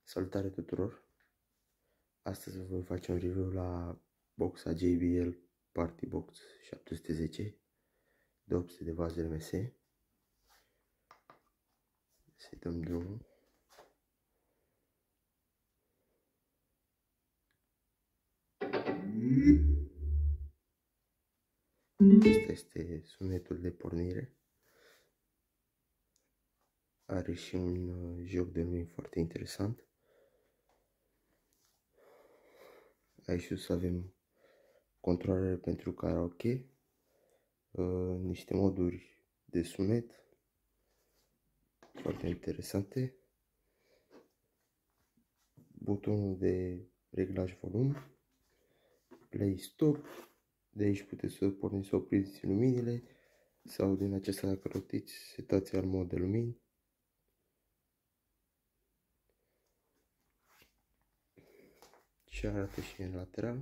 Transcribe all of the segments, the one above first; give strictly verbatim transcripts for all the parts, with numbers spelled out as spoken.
Salutare tuturor! Astăzi vă voi face un review la boxa J B L Party Box șapte sute zece de opt sute de W R M S. Să-i dăm drumul. Asta este sunetul de pornire. Are și un uh, joc de lumini foarte interesant. Aici sus avem controlere pentru karaoke, uh, niște moduri de sunet foarte interesante, butonul de reglaj volum, play stop, de aici puteți să porniți să opriți luminile sau din acesta, dacă rotiți, setați al mod de lumini. Și arată și în lateral.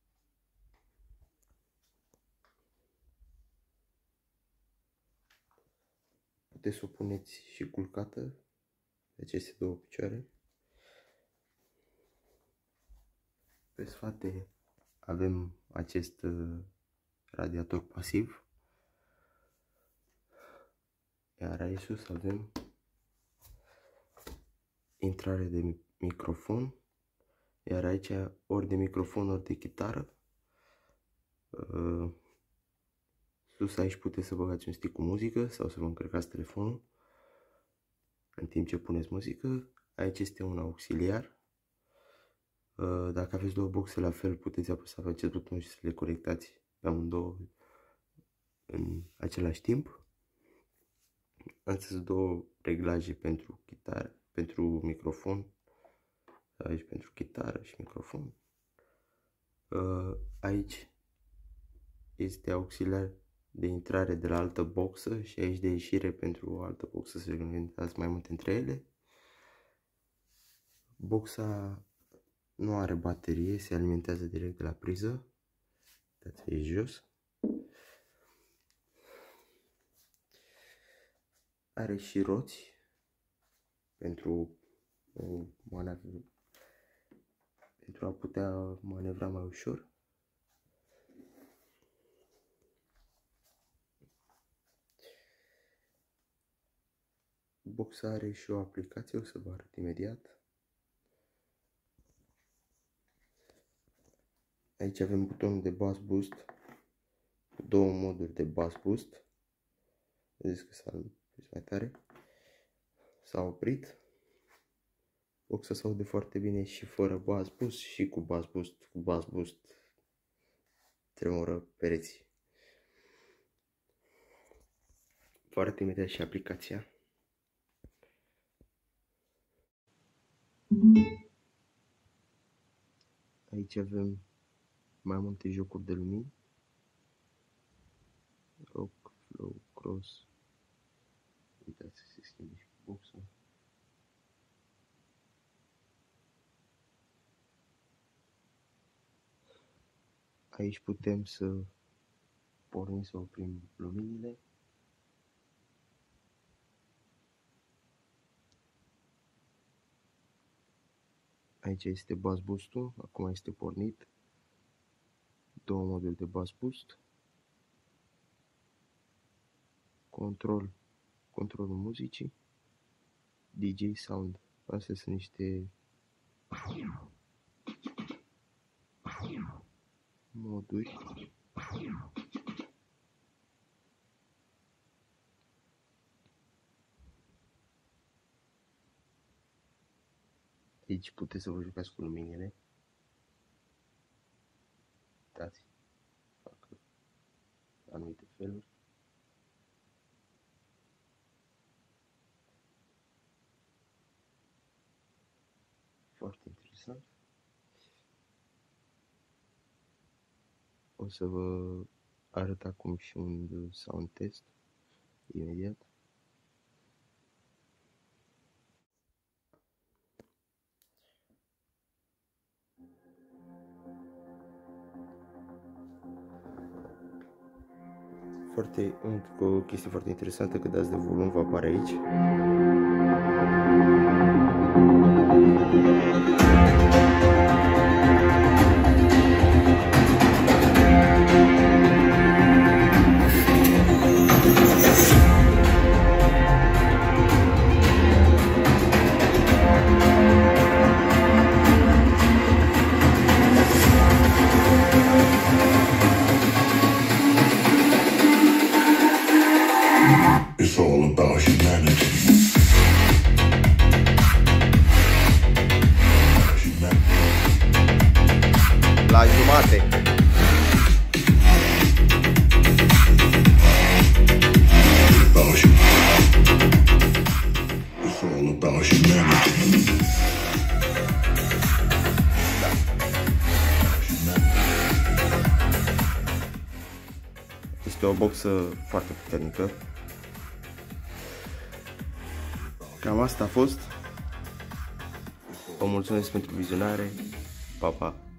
Puteți să o puneți și culcată de aceste două picioare. Pe spate avem acest radiator pasiv. Iar aici sus avem intrare de microfon. Iar aici ori de microfon, ori de chitară. Uh, sus aici puteți să băgați un stick cu muzică sau să vă încărcați telefonul în timp ce puneți muzică. Aici este un auxiliar. Uh, dacă aveți două boxe la fel, puteți apăsa pe acest buton și să le conectați pe amândouă în același timp. Astăzi două reglaje pentru chitară, pentru microfon. Aici pentru chitară și microfon. Uh, aici este auxiliar de intrare de la altă boxă și aici de ieșire pentru o altă boxă, să reglementați mai multe între ele. Boxa nu are baterie, se alimentează direct de la priză. Uitați aici jos. Are și roți pentru o manevră, pentru a putea manevra mai ușor. Boxa are și o aplicație, o să vă arăt imediat. Aici avem butonul de bass boost, cu două moduri de bass boost. Vedeți că s-a mai tare. S-a oprit. Boxa se aude foarte bine și fără bass boost și cu bass boost. Cu bass boost tremură pereții. Vă arăt imediat și aplicația. Aici avem mai multe jocuri de lumini. Rock, flow, cross. Uitați să se schimbe și boxa. Aici putem să pornim, să oprim luminile. Aici este bass boost-ul, acum este pornit. Două moduri de bass boost. Control, controlul muzicii. D J sound. Astea sunt niște moduri. Aici puteți să vă jucați cu luminile. Uitați, fac anumite feluri. Foarte interesant. O să vă arăt acum și un sound test imediat. Foarte, o chestie foarte interesantă, că dați de volum, vă apare aici. It's all about humanity. La jumate. About you. It's all about humanity. Este o boxă foarte puternică. Cam asta a fost. Vă mulțumesc pentru vizionare. Pa, pa!